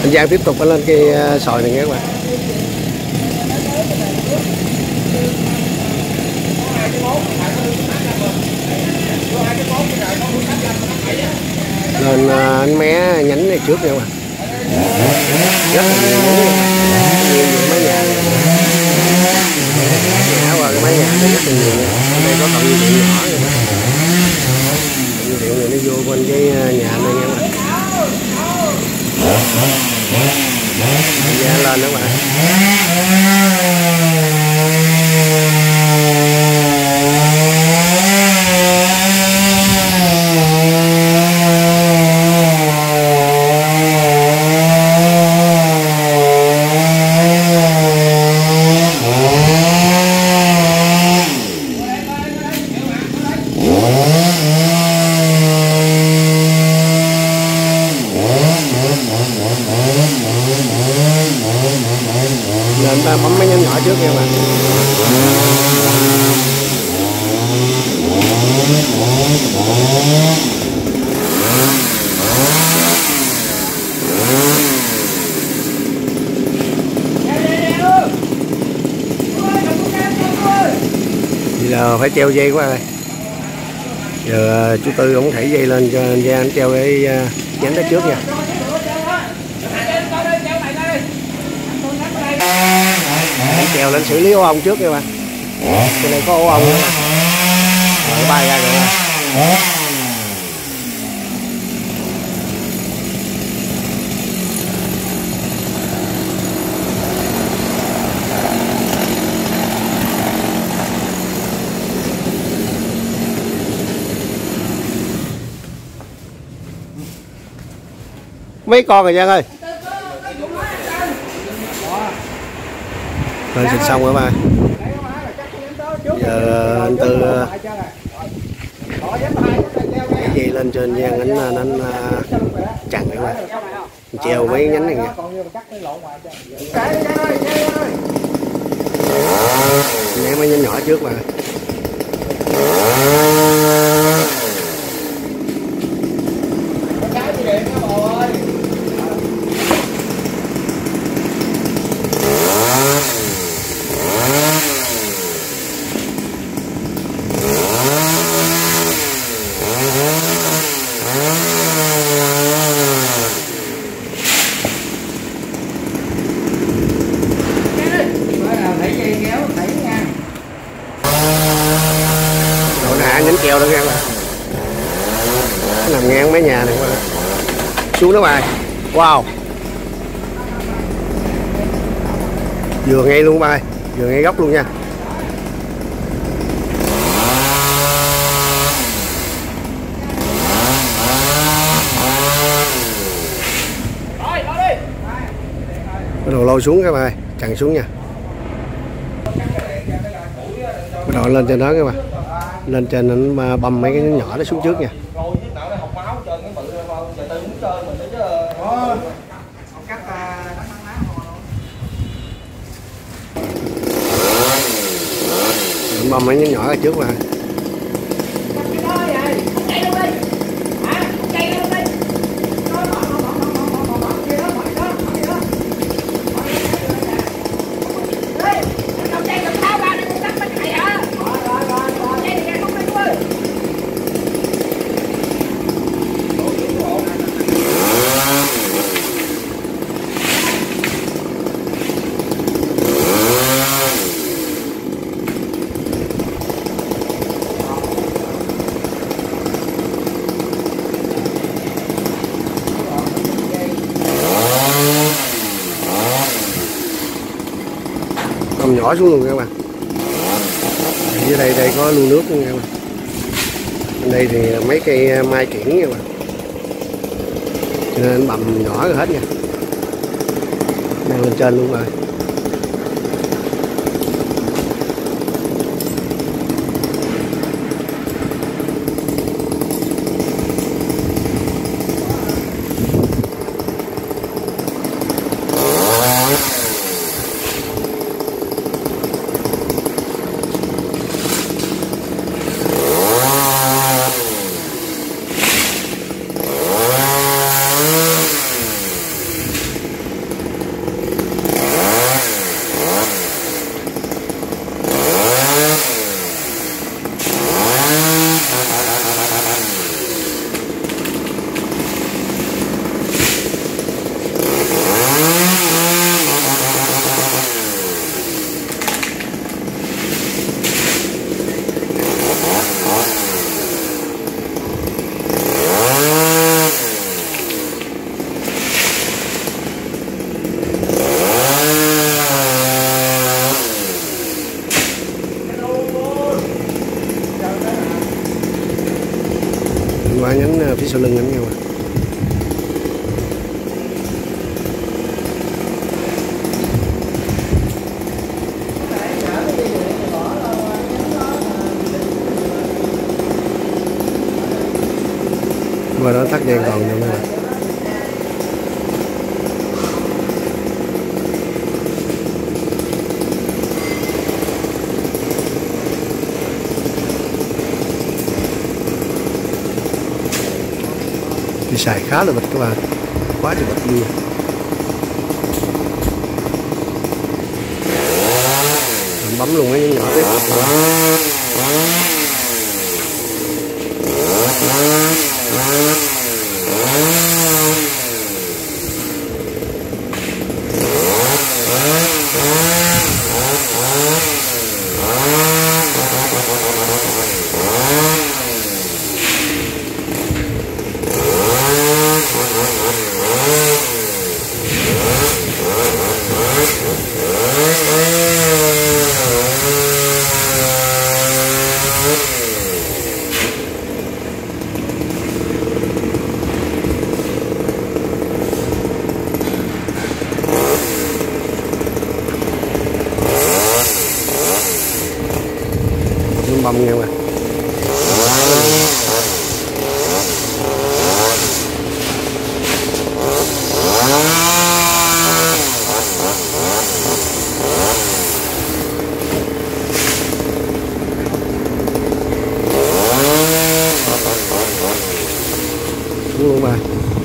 Anh Giang tiếp tục lên cái sòi này nghe các bạn. Lên anh mé nhánh này trước nha các bạn. Rất là nhiều những mái nhà ngã qua cái mái nhà nó rất là nhiều. Ở đây có cọng dây điện nhỏ này. Dây điện này nó vô bên cái nhà này nha các bạn. Dạ lên đó các bạn. Lên ta bấm mấy nhánh nhỏ trước nha các bạn. Bây giờ phải treo dây quá rồi. Giờ chú Tư ổng thảy dây lên cho anh treo cái nhánh đó trước nha. Treo lên xử lý ổ ong trước nha các bạn. Cái này có ổ ong nữa. Rồi bay ra rồi. Mấy con rồi Giang ơi. Lên xịt xong rồi ba. Giờ anh Tư cái dây lên trên Giang anh chặn các bạn. Treo mấy nhánh này nha. Né mấy nhánh nhỏ trước mà. Nhánh keo đó các bạn. Nằm ngang mấy nhà này qua. Xuống đó bài. Wow. Vừa ngay luôn bài, vừa ngay góc luôn nha. Bắt đầu lôi xuống các bạn, chặn xuống nha. Bắt đầu lên trên đó các bạn. Lên trên anh băm mấy cái nhỏ đó xuống trước nha. Anh băm mấy cái nhỏ ở trước mà. Nhỏ xuống luôn các bạn. Dưới đây có lưu nước luôn nha các bạn. Bên đây thì mấy cây mai kiển nha các bạn. Cho nên anh bầm nhỏ rồi hết nha. Đang lên trên luôn rồi. Mình qua nhánh phía sau lưng anh nha các bạn. Và nó tắt đèn còn nha các bạn. Thì xài khá là bịch các bạn, quá trời bịch luôn. Mình bấm luôn mấy nhỏ tiếp. Bông nha các bạn. Luôn mà.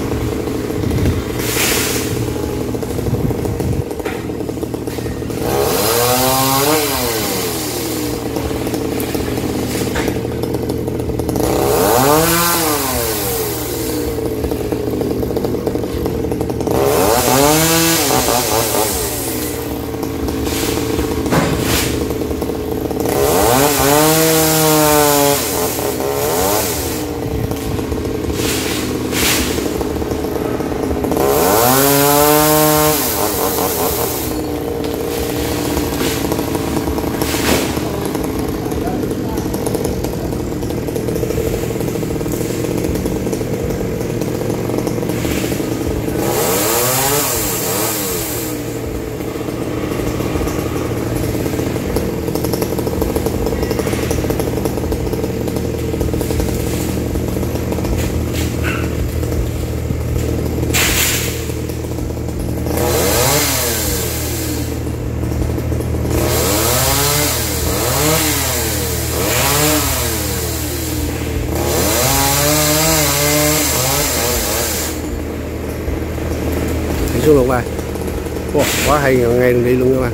Xuống luôn ba. Wow, quá hay, ngay đường đi luôn các bạn.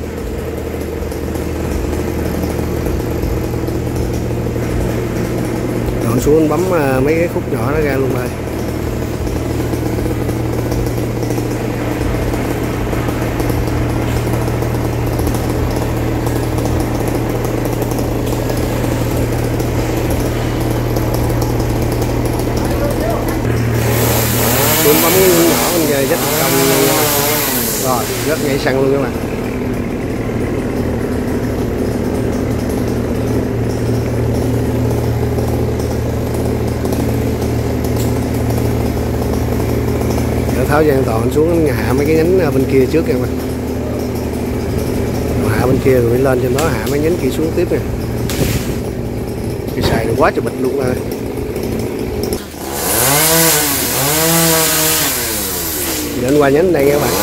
Đoạn xuống bấm mấy cái khúc nhỏ nó ra luôn ba. Xuống bấm cái nhỏ mình về rất công rồi, rất nhảy xăng luôn các bạn. Để tháo dây an toàn xuống hạ mấy cái nhánh bên kia trước các bạn. Hạ bên kia rồi mới lên trên đó hạ mấy nhánh kia xuống tiếp nè. Cái xài quá trời bịch luôn rồi. Đến qua nhánh đây các bạn.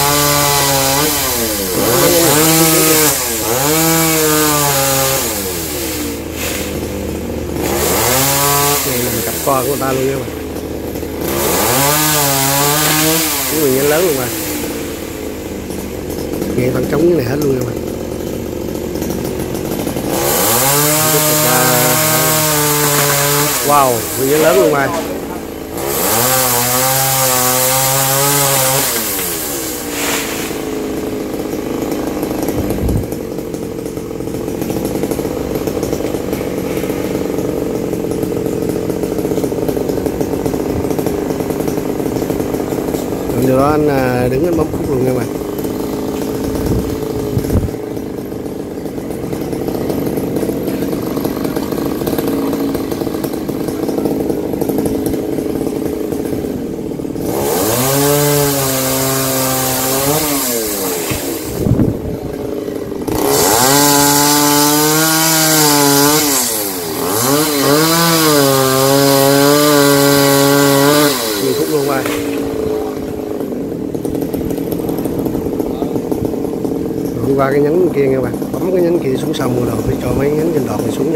Đây là cặp co của người ta luôn các bạn. Cái nguyên nhánh lớn luôn mà. Nghe thằng trống cái này hết luôn các bạn. Wow, nguyên nhánh lớn luôn mà. Từ đó anh đứng anh bấm khúc luôn nha bạn. qua cái nhánh kia nha bạn, bấm cái nhánh kia xuống xong rồi phải cho mấy nhánh trên đọt này xuống nha.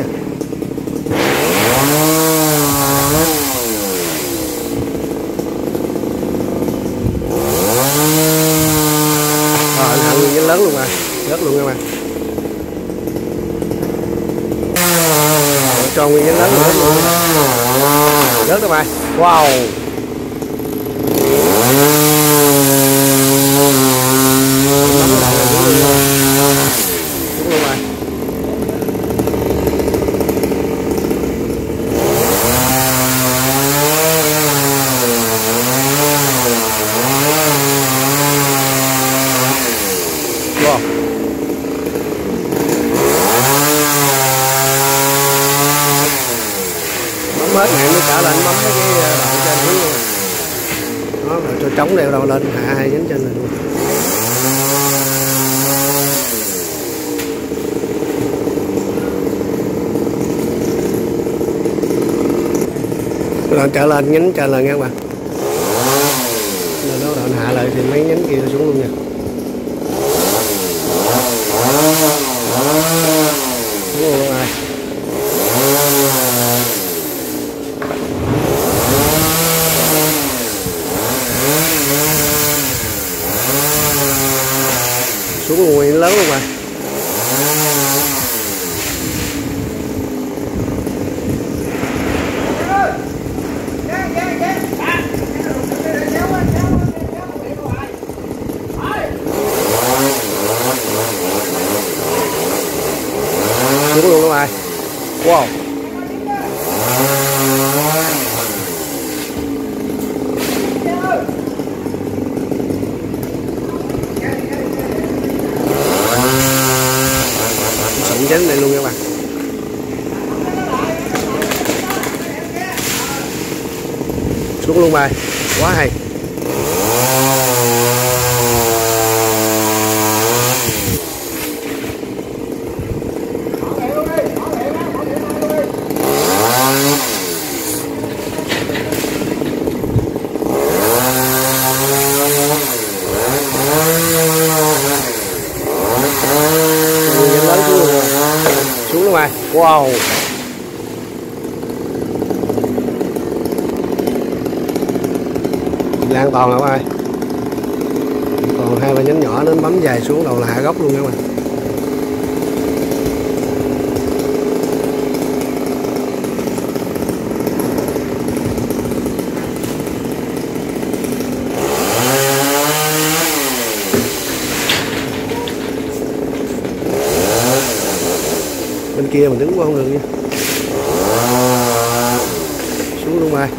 Rồi anh hạ nguyên nhánh lớn luôn mà, rớt luôn nha bạn. Cho nguyên nhánh lớn luôn, rớt đó bạn. Wow. Bấm hết này mới trả lên, bấm mấy cái đoạn trên xuống luôn. Đó, rồi cho trống đeo đầu lên hạ hai nhánh trên này luôn. Rồi trở lên nhánh trên là nghe các bạn. Rồi nó đoạn hạ lại thì mấy nhánh kia xuống luôn nha. Xuống luôn rồi. Xuống nguồn lớn luôn mà. Xuống luôn các bạn. Wow. Sụn chén này luôn các bạn. Xuống luôn bài. Quá hay. Xuống luôn rồi. Wow. Là an toàn rồi các bạn. Còn hai ba nhánh nhỏ nó bấm dài xuống đầu là hạ gốc luôn các bạn. Bên kia mình đứng qua không được nha. Xuống luôn rồi.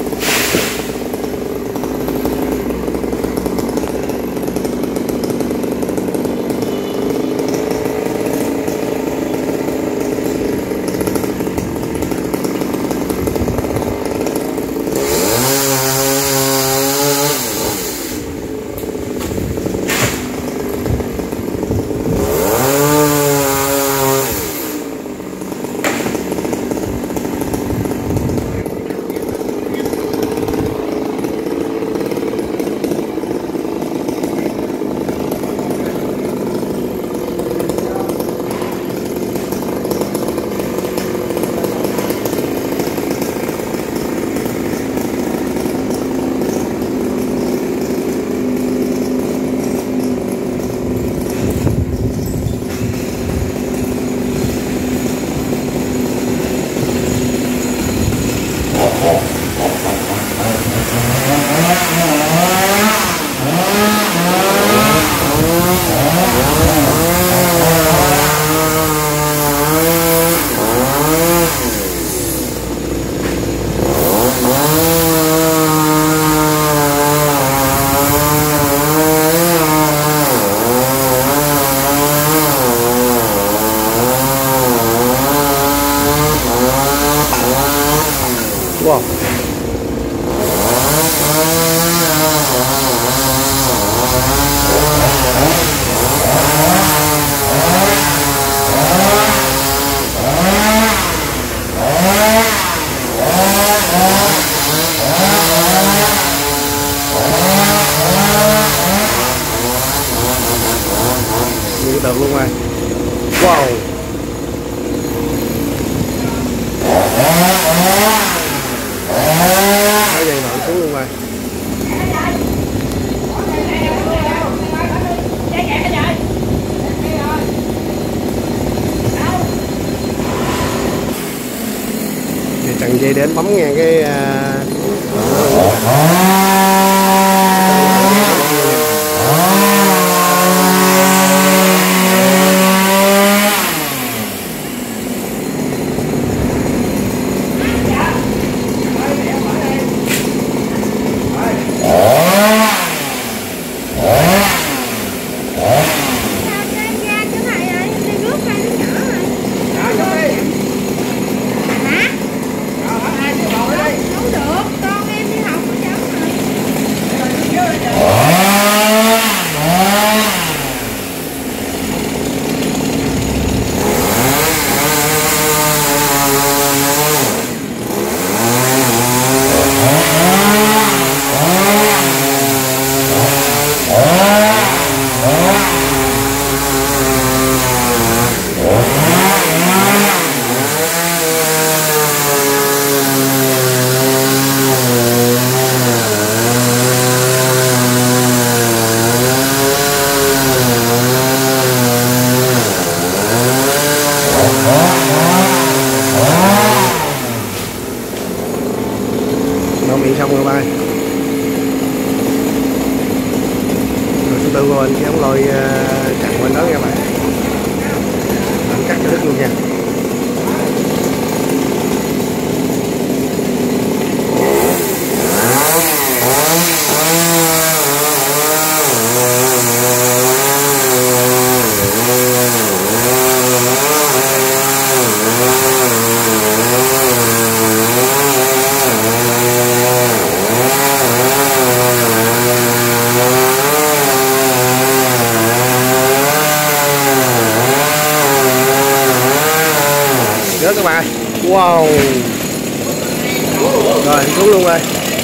Wow. Từ lượt luôn rồi. Wow. Nó dây đoạn xuống luôn rồi. Thì chặn dây đến bấm ngang cái miệng xong rồi ba. Rồi thứ tư của anh cái ống lôi chặn bên đó nha bạn. Anh cắt cái đứt luôn nha. Rớt các bạn. Wow. Rồi xuống luôn rồi.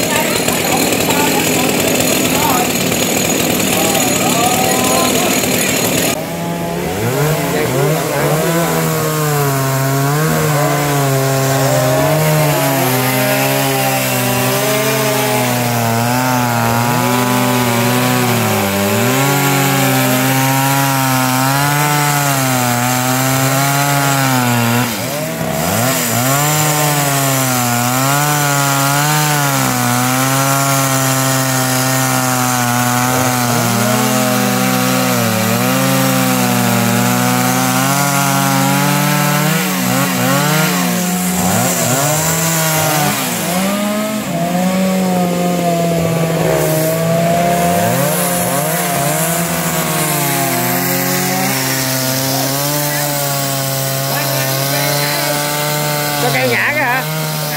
Có cây nhả cái hả?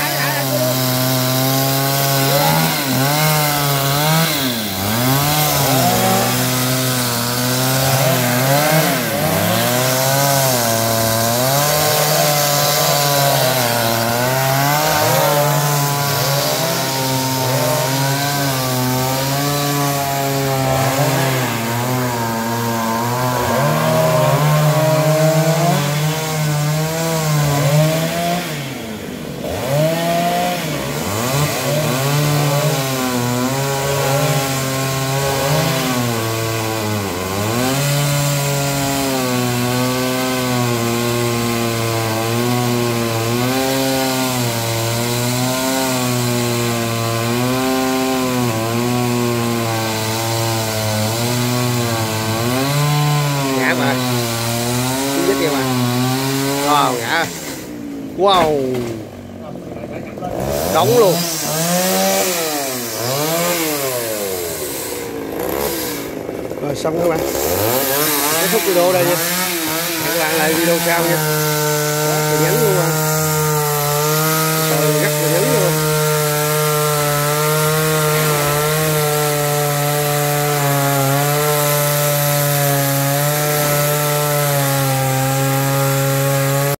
Wow, ngã. Wow. Đóng luôn. Rồi xong các bạn. Kết thúc video đây nha. Hẹn gặp lại video sau nha. Nhấn luôn.